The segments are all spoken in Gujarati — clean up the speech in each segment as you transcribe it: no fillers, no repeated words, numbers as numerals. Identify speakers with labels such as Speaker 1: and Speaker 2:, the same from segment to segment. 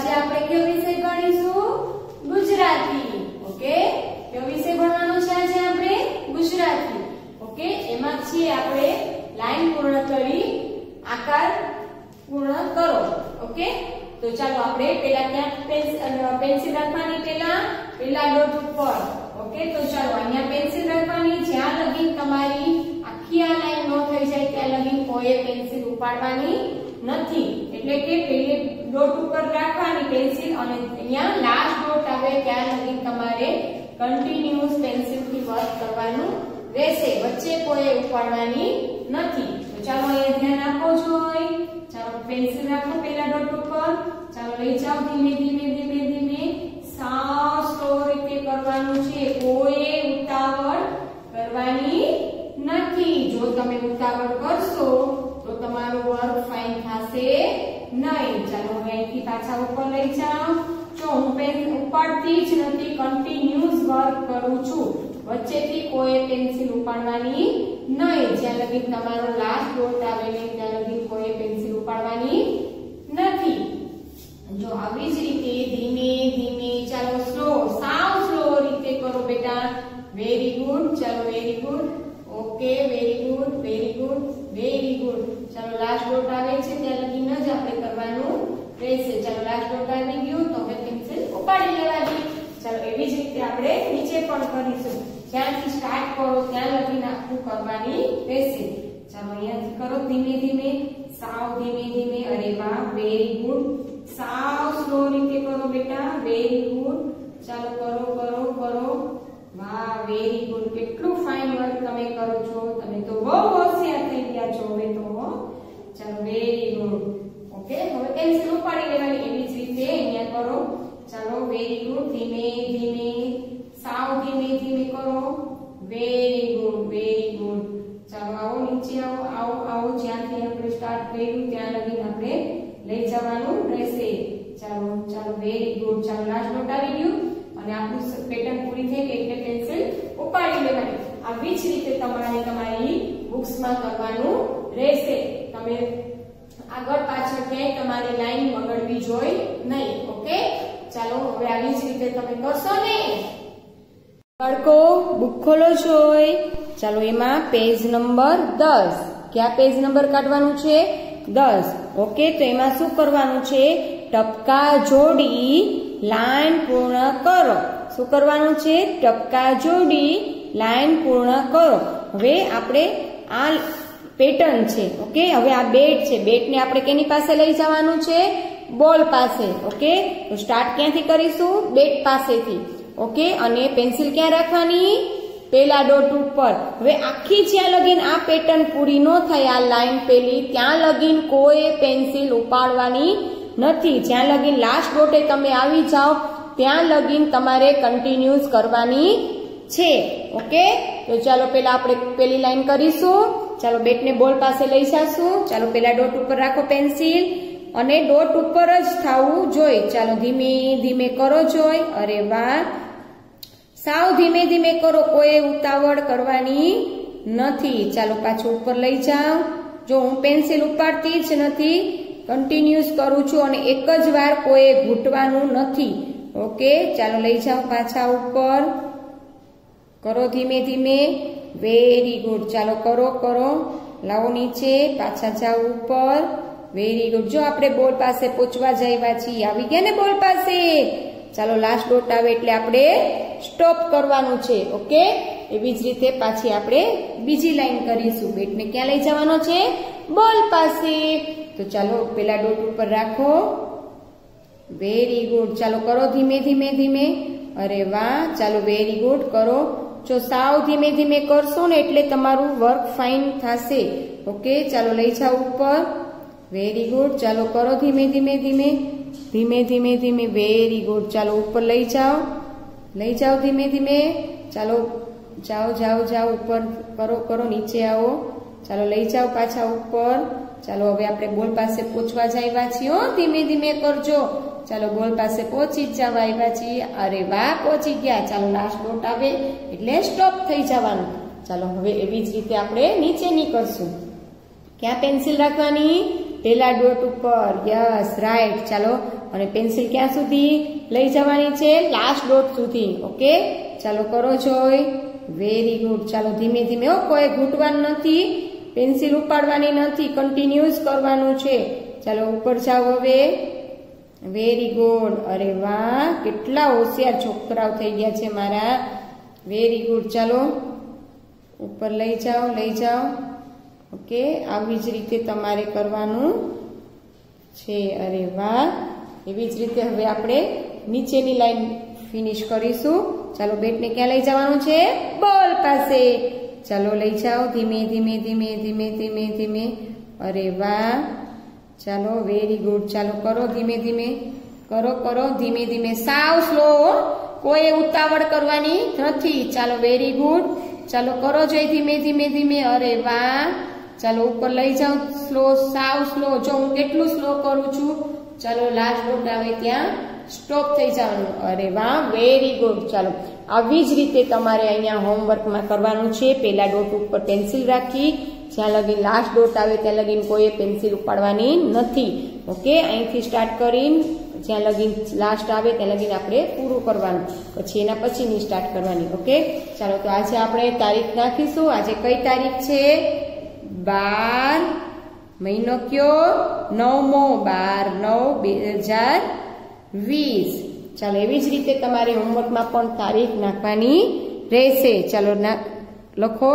Speaker 1: આજે આપણે કયો વિષય ભણીશું? ગુજરાતી. ઓકે, કયો વિષય ભણવાનો છે આજે આપણે? ગુજરાતી. ઓકે, એમાં છે આપણે લાઈન પૂર્ણ કરી આકાર પૂર્ણ કરો. ઓકે, તો ચાલો આપણે પેલા ક્યાં પેન્સિલ રાખવાની? પેલા ડોટ ઉપર. ઓકે, તો ચાલો અહીંયા પેન્સિલ રાખવાની. જ્યાં લગી તમારી આખી આ લાઈન ન થઈ જાય ત્યાં લગી કોઈ પેન્સિલ ઉપાડવાની નથી. એટલે કે પેલી ડોટ ઉપર રાખવાની પેન્સિલ અને અહીંયા લાસ્ટ ડોટ આવે ત્યાં લગી તમારે કન્ટિન્યુઅસ પેન્સિલ થી વર્ક કરવાનું રહેશે. વચ્ચે કોઈ ઉપાડવાની નથી. તો ચાલો અહીંયા ધ્યાન આપો જોઈ. ચાલો પેન્સિલ રાખો પેલા ડોટ ઉપર. ચાલો લઈ જાઓ ધીમે ધીમે ધીમે ધીમે. સાવ સ્લો રીતે કરવાનું છે. કોઈ ઉતાવળ કરવાની નથી. જો તમે ઉતાવળ કરશો તો તમારું વર્ક ફાઇન થશે નહીં. ચાલો હવે અહીંથી પાછા ઉપર લઈ જાઓ. જો હું પેન ઉપાડતી જ નથી, કન્ટિન્યુઅસ વર્ક કરું છું. વચ્ચેથી કોઈ પેન્સિલ ઉપાડવાની નહીં. જ્યાં લગી તમારો લાસ્ટ ડોટ આવે ને ત્યાં લગી કોઈ પેન્સિલ ઉપાડવાની નથી. જો આવી જ રીતે ધીમે ધીમે, ચાલો સ્લો, સાવ સ્લો રીતે કરો બેટા. Very good. ચાલો very good. Okay, very good, very good, very good. ચાલો લાસ્ટ ડોટ આવે છે ત્યાં લગીને જ આપણે કરવાનું રહેશે. ચાલો લાસ્ટ ડોટ આવી ગયું તો હવે પેન્સિલ ઉપાડી લેવાની. ચાલો એવી જ રીતે આપણે નીચે પણ કરીશું. જ્યાંથી સ્ટાર્ટ કરો ત્યાં લગીને આખું કરવાની રહેશે. ચાલો અહીંયાથી કરો ધીમે ધીમે, સાવ ધીમે ધીમે. અરે વાહ, વેરી ગુડ. સાવ સ્લો રીતે કરો બેટા. Very good. ચાલો કરો કરો કરો. વાહ, વેરી ગુડ. કેટલું ફાઇન વર્ક તમે કરો છો. તમે તો બહુ હોશિયાર થઈ ગયા છો હવે તો. ચાલો વેરી ગુડ. ઓકે, હવે પેન્સિલ ઉપાડી લેવાની. એવી જ રીતે અહીંયા કરો. ચાલો વેરી ગુડ. ધીમે ધીમે, સાવ ધીમે ધીમે કરો. Very good, very good. ચાલો આવો નીચે આવો, આવો આવો. જ્યાંથી આપણે સ્ટાર્ટ કર્યું ત્યાં લગીને આપણે લઈ જવાનું રહેશે. ચાલો ચાલો વેરી ગુડ. ચાલો લાસ્ટ ડોટ આવી ગયું અને આપણું પેટર્ન પૂરી થઈ ગઈ એટલે પેન્સિલ ઉપાડી લેવાની. આવી જ રીતે તમારે તમારી બુક્સમાં કરવાનું રહેશે. તમે આગળ પાછળ ક્યાંય તમારી લાઈન બગડવી જોઈએ નહીં. ઓકે, ચાલો હવે આવી જ રીતે તમે કરશો ને. બાળકો બુક ખોલો જોઈ. ચાલો એમાં પેજ નંબર 10. ક્યાં પેજ નંબર કાઢવાનું છે? 10. ઓકે, તો એમાં શું કરવાનું છે? ટપકા જોડી લાઈન પૂર્ણ કરો. શું કરવાનું છે? ટપકા જોડી લાઈન પૂર્ણ કરો. હવે આપણે આ પેટર્ન છે. ઓકે, હવે આ બેટ છે. બેટને આપણે કેની પાસે લઈ જવાનું છે? બોલ પાસે. ઓકે, તો સ્ટાર્ટ ક્યાંથી કરીશું? બેટ પાસેથી. ઓકે, અને પેન્સિલ ક્યાં રાખવાની? પેલા ડોટ ઉપર. હવે આખી જ્યાં લગીન આ પેટર્ન પૂરી ન થાય, આ લાઈન પેલી, ત્યાં લગીન કોઈ પેન્સિલ ઉપાડવાની નથી. જ્યાં લગીન લાસ્ટ ડોટે તમે આવી જાઓ ત્યાં લગીન તમારે કન્ટિન્યુઅસ કરવાની છે. ઓકે, તો ચાલો પેલા આપણે પેલી લાઈન કરીશું. ચાલો બેટને બોલ પાસે લઈ જશું. ચાલો પેલા ડોટ ઉપર રાખો પેન્સિલ અને ડોટ ઉપર જ થવું જોઈએ. ચાલો ધીમે ધીમે કરો જોઈ. અરે વાહ, સાવ ધીમે ધીમે કરો. કોઈ ઉતાવળ કરવાની નથી. ચાલો પાછું ઉપર લઈ જાઓ. જો હું પેન્સિલ ઉપાડતી જ નથી, કન્ટિન્યુઅસ કરું છું અને એક જ વાર કોઈ ઘૂંટવાનું નથી. ઓકે, ચાલો લઈ જાઓ પાછા ઉપર. કરો ધીમે ધીમે. Very good. ચાલો કરો કરો. લાવો નીચે, પાછા જાઓ ઉપર. Very good. જો આપણે બોલ પાસે પહોંચવા જઈવા છીએ. આવી ગયા ને બોલ પાસે? ચાલો લાસ્ટ ડોટ આવે એટલે આપણે સ્ટોપ કરવાનું છે. ઓકે, એવી જ રીતે પાછી આપણે બીજી લાઈન કરીશું. બેટને ક્યાં લઈ જવાનો છે? બોલ પાસે. તો ચાલો પેલા ડોટ ઉપર રાખો. Very good. ચાલો કરો ધીમે ધીમે ધીમે. અરે વાહ, ચાલો વેરી ગુડ કરો. જો સાવ ધીમે ધીમે કરશો ને એટલે તમારું વર્ક ફાઇન થશે. ઓકે, ચાલો લઈ જાઓ ઉપર. Very good. ચાલો કરો ધીમે ધીમે ધીમે ધીમે ધીમે ધીમે. Very good. ચાલો ઉપર લઈ જાઓ, લઈ જાઓ ધીમે ધીમે. ચાલો જાઓ જાઓ જાઓ ઉપર. કરો કરો. નીચે આવો. ચાલો લઈ જાઓ પાછા ઉપર. ચાલો હવે આપણે બોલ પાસે પહોંચવા જઈવા છીએ. ધીમે ધીમે કરજો. ચાલો બોલ પાસે પહોંચી જ જવા આવ્યા છીએ. અરે વાહ, પહોંચી ગયા. ચાલો લાસ્ટ ડોટ આવે એટલે સ્ટોપ થઈ જવાનું. ચાલો હવે એવી જ રીતે આપણે નીચેની કરશું. ક્યાં પેન્સિલ રાખવાની? પેલા ડોટ ઉપર. Yes right. ચાલો અને પેન્સિલ ક્યાં સુધી લઈ જવાની છે? લાસ્ટ ડોટ સુધી. ઓકે ચાલો કરો જોઈ. Very good. ચાલો ધીમે ધીમે, કોઈ ઘૂંટવાનું નથી, પેન્સિલ ઉપાડવાની નથી, કન્ટિન્યુઅસ કરવાનું છે. ચાલો ઉપર જાઓ હવે. Very good. અરે વાહ, કેટલા હોશિયાર છોકરાઓ થઈ ગયા છે મારા. Very good. ચાલો ઉપર લઈ જાઓ, લઈ જાઓ. ઓકે આવી જ રીતે તમારે કરવાનું છે. અરે વાહ. એવી જ રીતે હવે આપણે નીચેની લાઈન ફિનિશ કરીશું. ચાલો બેટને ક્યાં લઈ જવાનું છે? બોલ પાસે. ચાલો લઈ જાઓ ધીમે ધીમે ધીમે ધીમે ધીમે ધીમે. અરે વાહ. ચાલો વેરી ગુડ. ચાલો કરો ધીમે ધીમે, કરો કરો ધીમે ધીમે, સાવ સ્લો, કોઈ ઉતાવળ કરવાની નથી. ચાલો વેરી ગુડ. ચાલો કરો જોઈ ધીમે ધીમે ધીમે. અરે વાહ. ચાલો ઉપર લઈ જાઓ સ્લો, સાવ સ્લો. જો હું કેટલું સ્લો કરું છું. ચાલો લાસ્ટ ડોટ આવે ત્યાં સ્ટોપ થઈ જવાનું. અરે વાહ વેરી ગુડ. ચાલો આવી જ રીતે તમારે અહીંયા હોમવર્કમાં કરવાનું છે. પેલા ડોટ ઉપર પેન્સિલ રાખી, જ્યાં લગીન લાસ્ટ ડોટ આવે ત્યાં લગીન કોઈ પેન્સિલ ઉપાડવાની નથી. ઓકે અહીંથી સ્ટાર્ટ કરીને જ્યાં લગીન લાસ્ટ આવે ત્યાં લગીન આપણે પૂરું કરવાનું, પછી એના પછીની સ્ટાર્ટ કરવાની. ઓકે ચાલો તો આજે આપણે તારીખ નાખીશું. આજે કઈ તારીખ છે? 12 મહિનો કયો? 9મો. 12/9/2020. ચાલો એવી જ રીતે તમારે હોમવર્કમાં પણ તારીખ નાખવાની રહેશે. ચાલો લખો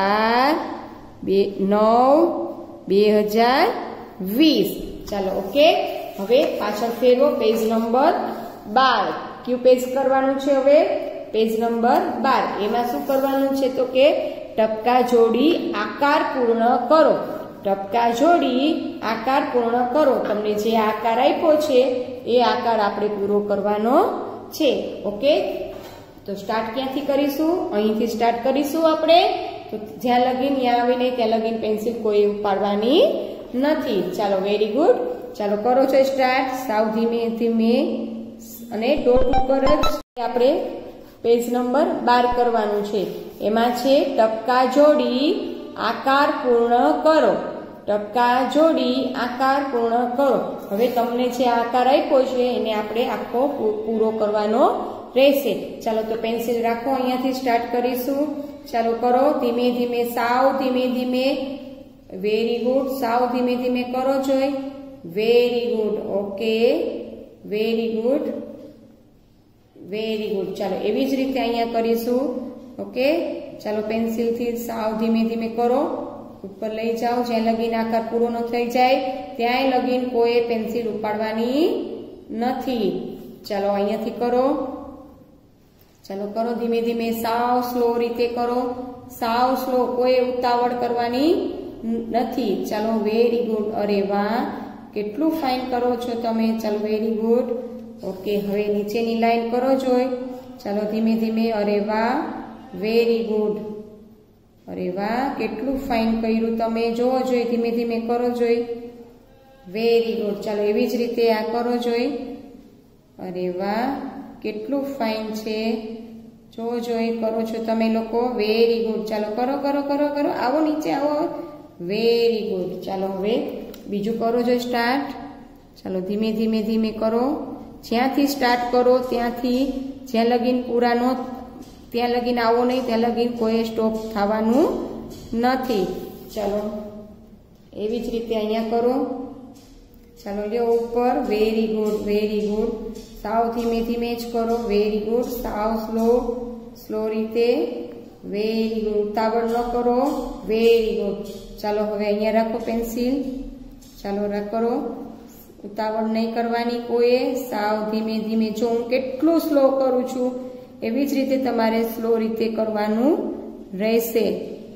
Speaker 1: 12/9/2020. ચાલો ઓકે. હવે પાછળ ફેરવો, પેજ નંબર 12. કયું પેજ કરવાનું છે હવે? Page number 12. એમાં શું કરવાનું છે તો કે ટપકા જોડી આકાર પૂર્ણ કરો. ટપકા જોડી આકાર પૂર્ણ કરો. તમને જે આકાર આપ્યો છે એ આકાર આપણે પૂરો કરવાનો છે. ઓકે તો સ્ટાર્ટ ક્યાંથી કરીશું? અહીંથી સ્ટાર્ટ કરીશું આપણે. તો જ્યાં લગીન ત્યાં આવીને ત્યાં લગીન પેન્સિલ કોઈ ઉપાડવાની નથી. ચાલો વેરી ગુડ. ચાલો કરો છો સ્ટાર્ટ. સાવ ધીમે ધીમે અને ડોટ ઉપર જ આપણે પેજ નંબર 12 કરવાનું છે. એમાં છે ટપકા જોડી આકાર પૂર્ણ કરો. ટપકા જોડી આકાર પૂર્ણ કરો. હવે તમને જે આકાર આપ્યો છે એને આપણે આખો પૂરો કરવાનો રહેશે. ચાલો તો પેન્સિલ રાખો, અહીંયાથી સ્ટાર્ટ કરીશું. ચાલો કરો ધીમે ધીમે, સાવ ધીમે ધીમે. Very good. સાવ ધીમે ધીમે કરો જોઈ. Very good. Okay very good, very good. ચાલો એવી જ રીતે અહીંયા કરીશું. ઓકે ચાલો પેન્સિલથી સાવ ધીમે ધીમે કરો. ઉપર લઈ જાઓ, જ્યાં લગીન આકાર પૂરો ન થઈ જાય ત્યાંય લગીન કોઈ પેન્સિલ ઉપાડવાની નથી. ચાલો અહીંયાથી કરો. ચાલો કરો ધીમે ધીમે, સાવ સ્લો રીતે કરો. સાવ સ્લો, કોઈ ઉતાવળ કરવાની નથી. ચાલો વેરી ગુડ. અરે વાહ, કેટલું ફાઇન કરો છો તમે. ચાલો વેરી ગુડ. ઓકે હવે નીચેની લાઈન કરો જોઈ. ચાલો ધીમે ધીમે. અરે વાહ વેરી ગુડ. અરે વાહ, કેટલું ફાઇન કર્યું તમે. જોવો જોઈ, ધીમે ધીમે કરો જોઈ. Very good. ચાલો એવી જ રીતે આ કરો જોઈ. અરે વાહ, કેટલું ફાઇન છે. જોવો જોઈ કરો છો તમે લોકો. Very good. ચાલો કરો કરો કરો કરો. આવો નીચે આવો. Very good. ચાલો હવે બીજું કરો જોઈ સ્ટાર્ટ. ચાલો ધીમે ધીમે ધીમે કરો. જ્યાંથી સ્ટાર્ટ કરો ત્યાંથી જ્યાં લગીન પૂરા નો ત્યાં લગીન આવો નહીં, ત્યાં લગીન કોઈ સ્ટોપ થવાનું નથી. ચાલો એવી જ રીતે અહીંયા કરો. ચાલો લ્યો ઉપર. Very good very good. સાવ ધીમે ધીમે જ કરો. Very good. સાવ સ્લો સ્લો રીતે. Very good. ઉતાવળ ન કરો. Very good. ચાલો હવે અહીંયા રાખો પેન્સિલ. ચાલો કરો. ઉતાવળ નહીં કરવાની કોઈએ. સાવ ધીમે ધીમે. જો હું કેટલું સ્લો કરું છું એવી જ રીતે તમારે સ્લો રીતે કરવાનું રહેશે.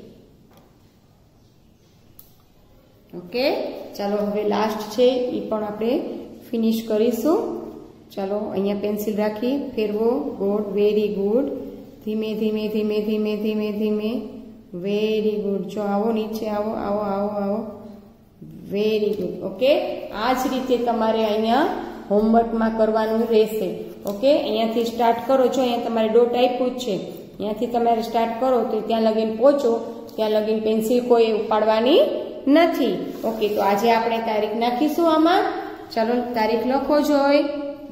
Speaker 1: ઓકે ચાલો હવે લાસ્ટ છે એ પણ આપણે ફિનિશ કરીશું. ચાલો અહીંયા પેન્સિલ રાખી, ફેરવો. ગુડ. Very good. ધીમે ધીમે ધીમે ધીમે ધીમે ધીમે. Very good. જો આવો નીચે આવો આવો આવો આવો. Very good. ઓકે આ જ રીતે તમારે અહીંયા હોમવર્કમાં કરવાનું રહેશે. ઓકે અહીંયાથી સ્ટાર્ટ કરો. જો અહીંયા તમારે ડોટ આપ્યું જ છે, અહીંયાથી તમારે સ્ટાર્ટ કરો તો ત્યાં લગીન પહોંચો ત્યાં લગીન પેન્સિલ કોઈ ઉપાડવાની નથી. ઓકે, તો આજે આપણે તારીખ નાખીશું આમાં. ચાલો તારીખ લખો જોઈ.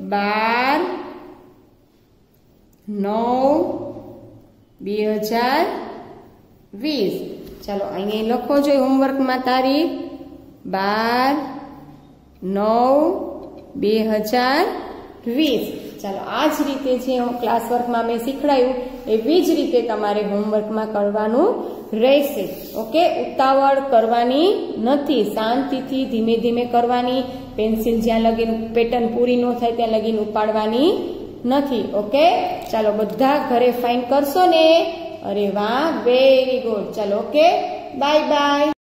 Speaker 1: 12/9/2020. ચાલો અહીંયા લખો જોઈ હોમવર્કમાં તારીખ 12/9/2020. ચાલો આ જ રીતે જે ક્લાસ વર્કમાં મેં શીખડાયું એવી જ રીતે તમારે હોમવર્કમાં કરવાનું રહેશે. ઓકે, ઉતાવળ કરવાની નથી, શાંતિથી ધીમે ધીમે કરવાની. પેન્સિલ જ્યાં લગીન પેટર્ન પૂરી ન થાય ત્યાં લગીન ઉપાડવાની નથી. ઓકે, ચાલો બધા ઘરે ફાઇન કરશો ને? અરે વાહ, વેરી ગુડ. ચાલો ઓકે, બાય બાય.